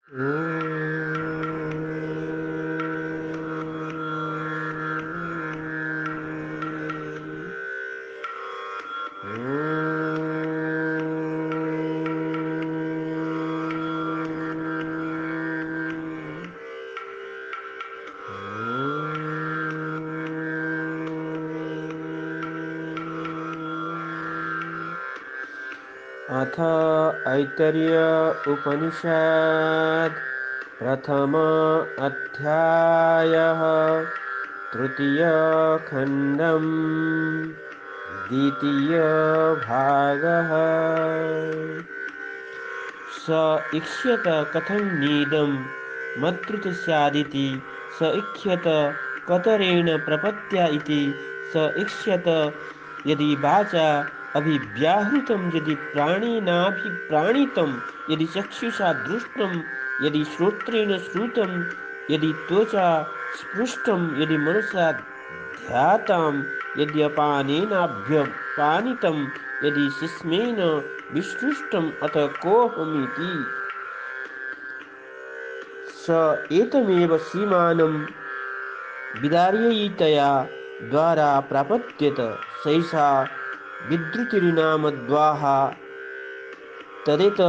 अथ ऐतरेय उपनिषद् प्रथम अध्यायः तृतीय खण्डम् द्वितीय भागः। स इक्ष्यत कथं नीदं मत्कृत स्यादिति स इक्ष्यत कतरेण प्रपत्या इति स इक्ष्यत यदि वाचा अभिव्याहृतं यदि प्राणिनाभिप्राणितं यदि चक्षुषा दृष्टं यदि श्रोत्रेण श्रुतं यदि त्वचा स्पृष्टं यदि मनसा ध्यातं यदि अपानेनाभ्यपानितं यदि शिस्मेन विसृष्टम् अथ कोऽहमिति स एतमेव सीमानं विदार्ययितया द्वारा प्रापद्यत सैषा विद्रुतिर्नामद्वाः तदेत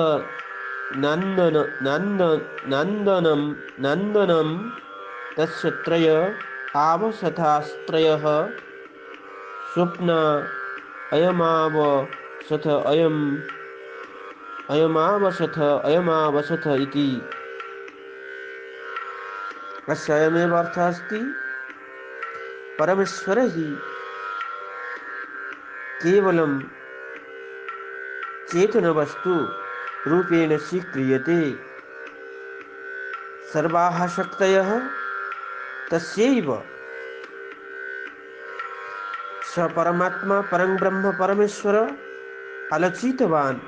नन्दनं तस्य त्रय आवसथास्त्रयः स्वप्न अयमावसथ इति। अस्य अयमेव अर्थः अस्ति। परमेश्वरः हि केवलं चेतनवस्तु रूपेण स्वीक्रियते। सर्वाः शक्तयः तस्यैव। स परमात्मा परं ब्रह्म परमेश्वर आलोचितवान्।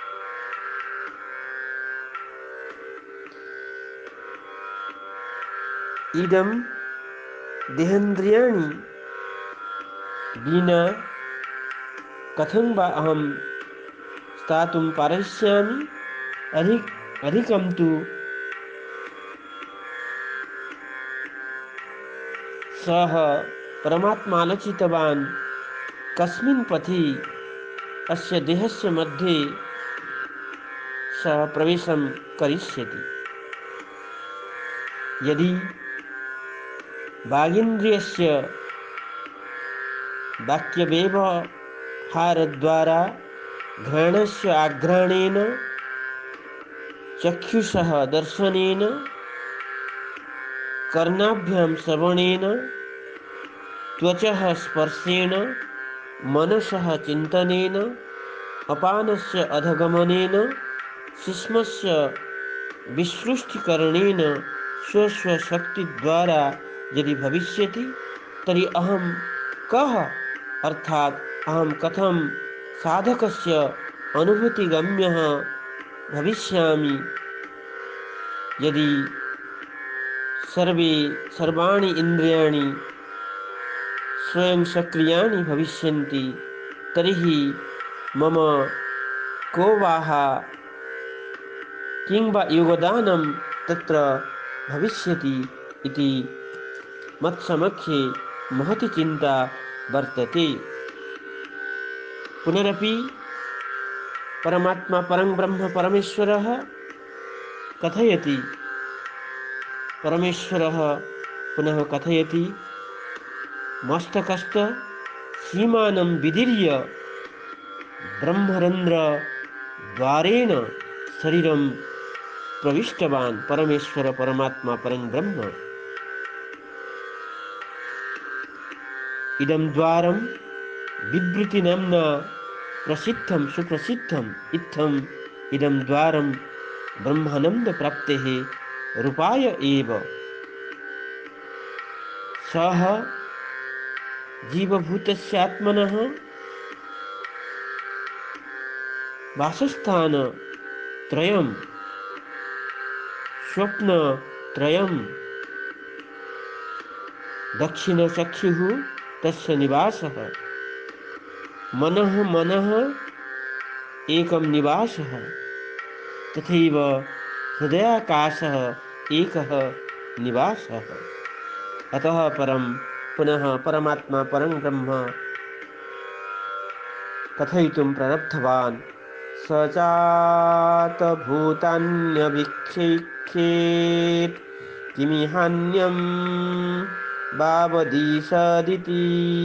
इदं देहेन्द्रियाणि विना कथं वा अहं स्थातुं पारयिष्यामि। अधिकं तु सः परमात्मा आलोचितवान् कस्मिन् पथि अस्य देहस्य मध्ये सः प्रवेशं करिष्यति। यदि वागीन्द्रियस्य वाक्यव्यवहारद्वारा घ्राणस्य आघ्राणेन चक्षुषः दर्शनेन कर्णाभ्यां श्रवणेन त्वचः स्पर्शेन मनसः चिन्तनेन अपानस्य अधगमनेन शिश्मस्य विसृष्टिकरणेन स्वस्वशक्तिद्वारा यदि भविष्यति तर्हि अहं कः अर्थात् अहं कथं साधकस्य अनुभूतिगम्यः भविष्यामि। यदि सर्वाणि इन्द्रियाणि स्वयं सक्रियाणि भविष्यन्ति तर्हि मम को वाः किं वा योगदानं तत्र भविष्यति इति मत्समक्षे महती चिन्ता वर्तते। पुनरपि परमात्मा परं ब्रह्म परमेश्वरः कथयति। परमेश्वरः पुनः कथयति मस्तकस्थ सीमानं विदीर्य ब्रह्मरन्ध्रद्वारेण शरीरं प्रविष्टवान् परमेश्वर परमात्मा परं ब्रह्म। इदं द्वारं विवृतिनाम्ना प्रसिद्धं सुप्रसिद्धम् इत्थम् इदं द्वारं ब्रह्मानन्दप्राप्तेः रूपाय एव। सः जीवभूतस्यात्मनः वासस्थानत्रयं स्वप्नत्रयं दक्षिणचक्षुः तस्य निवासः मनः एकं निवासः तथैव हृदयाकाशः एकः निवासः। अतः परं पुनः परमात्मा परं ब्रह्म कथयितुं प्रारब्धवान्। स चातभूतान्यभिक्षेप्येत् किमिहान्यं वावदीशदिति।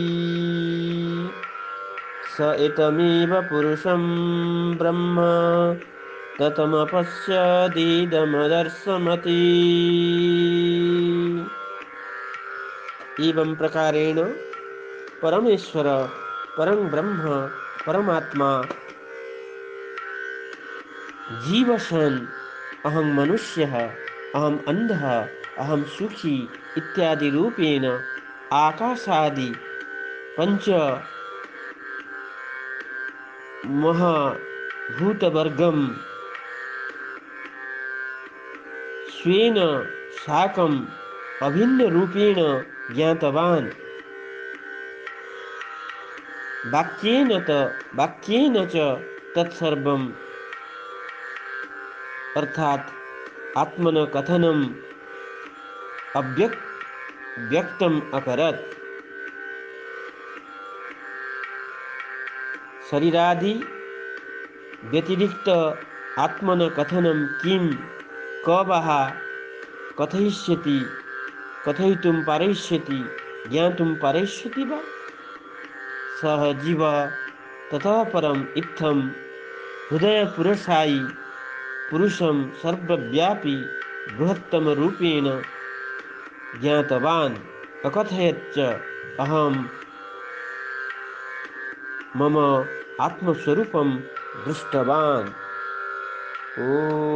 स एतमेव पुरुषं ब्रह्म ततमपश्यदीदमदर्शमति। एवं प्रकारेण परमेश्वर परं ब्रह्म परमात्मा जीवसन् अहं मनुष्यः, अहम् अन्धः, अहं सुखी इत्यादि रूपेण आकाशादि पंच महाभूतवर्गं स्वेन साकम् अभिन्न रूपेण ज्ञातवान्। वाक्येन च तत्सर्वम् अर्थात आत्मन कथनम व्यक्तम अकरत्। शरीरादि व्यतिरिक्त आत्मन कथनम किं कवः कथयिष्यति, कथयितुं पारयिष्यति, ज्ञातुं पारयिष्यति वा। सः जीवः ततः परम् इत्थं हृदयपुरसायि पुरुषं सर्वव्यापी बृहत्तम रूपेण ज्ञातवान्। अकथयच्च अहं मम आत्मस्वरूपं दृष्टवान्। ओ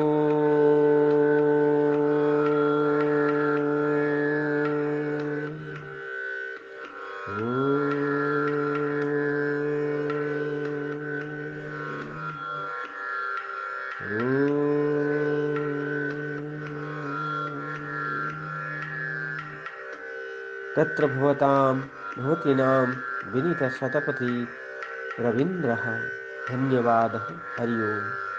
तत्र भवतीनां विनीतशतपथी रवीन्द्रः। धन्यवादः। हरि ओम्।